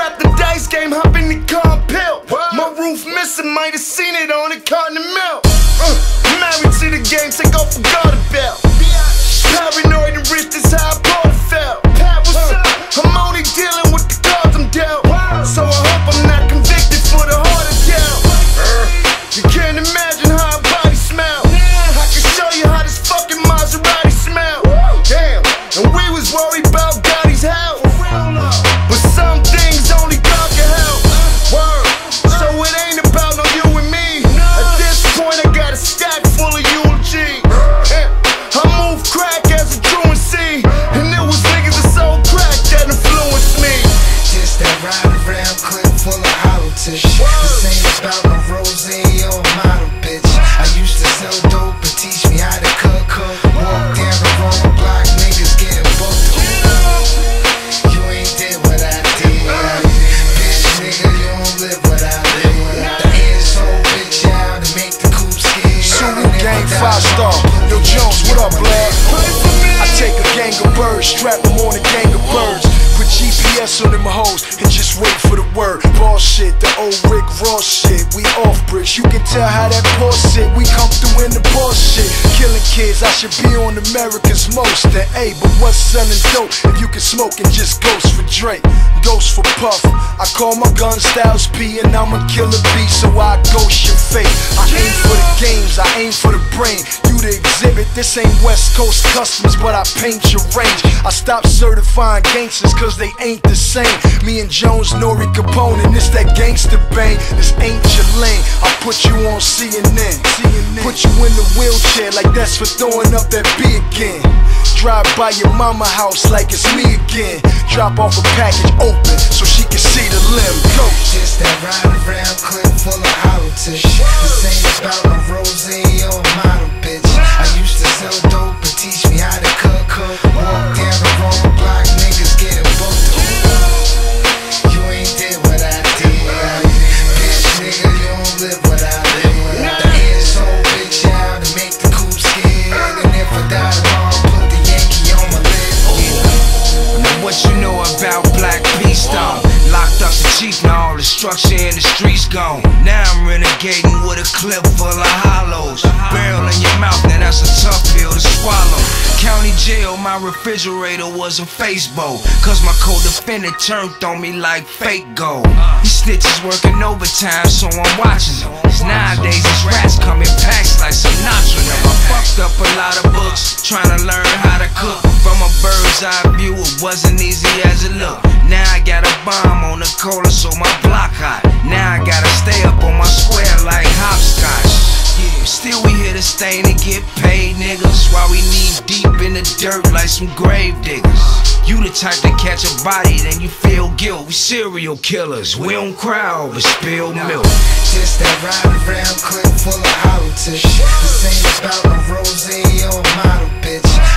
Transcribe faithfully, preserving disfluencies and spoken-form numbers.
Drop the dice game, hop in the car and pill. My roof missing, might have seen it on the carton of milk. uh, Married to the game, take off a garter belt. Paranoid and rich, this how I both felt. Pat, what's up? I'm only dealing with the cards I'm dealt. So I hope I'm not convicted for the heart of dealt. uh, You can't imagine how a body smell. I can show you how this fucking Maserati smell. Damn, and we was worried about Gotti's health, but some things only God can help. Word, so it ain't about no you and me. At this point I got a stack full of eulogy. I move crack as a truancy, and it was niggas that sold crack that influenced me. Just that ride around clip full of hollow tissue. This ain't about no rose or model, bitch. I used to sell dope and teach me how to cook, cook. Walk down the wrong block, niggas getting booked. You ain't did what I did, bitch, nigga, you don't live what I live. The asshole bitch out to make the coupe skin. Sulu gang five star. Yo Jones, what up, blood? I take a gang of birds, strap them on a gang of birds. Put G P S on them hoes and just wait for the word. Raw shit, the old Rick Ross shit. We off bricks, you can tell how that poor shit. We come through in the bullshit. Killing kids, I should be on America's Most. And A, but what's selling dope if you can smoke and just ghost for Drake? Ghost for Puff. I call my gun Styles P and I'm a killer B, so I ghost your fate. I aim for the games, I aim for the brain. You the exhibit, this ain't West Coast Customs, but I paint your range. I stopped certifying gangsters cause they ain't the same. Me and Jones, Nori Capone, and it's that gangster bang. This ain't your lane, I put you on C N N. Put you in the wheelchair like that's for throwing up that B again. Drive by your mama house like it's me again. Drop off a package open so she can see the limb. Go. Just that ride around clip full of hollow tissue. This ain't about no rose or model, bitch. I used to sell dope and teach me how to cook, cook. Walk down the wrong block, niggas getting booked. You ain't did what I did, bitch, nigga, you don't live what I live. The asshole bitch out to make the coupe skin. And if I die tomorrow, put the Yankee on my list. Now what you know about Black Peace though? Locked up the chief, now all the structure in the streets gone. Now I'm renegading with a clip full of hollows. Barrel in your mouth, now that's a tough pill to swallow. County jail, my refrigerator was a Facebook, cause my co-defendant turned on me like fake gold. These snitches working overtime, so I'm watching them. Cause nowadays these rats come in packs like Sinatra. Now I fucked up a lot of books, trying to learn how to cook. From a bird's eye view, it wasn't easy as it looked. Now I got a bomb on the cola, so my block hot. Now I gotta stay up on my square like hopscotch. Yeah, still we here to stay and get paid, niggas. While we knee deep in the dirt like some grave diggers. You the type to catch a body, then you feel guilt. We serial killers, we don't cry over spilled milk. Just that ride around clip full of hollow tissue. This ain't about no rose or model, bitch.